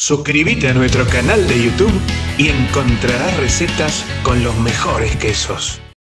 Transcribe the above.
Suscríbete a nuestro canal de YouTube y encontrarás recetas con los mejores quesos.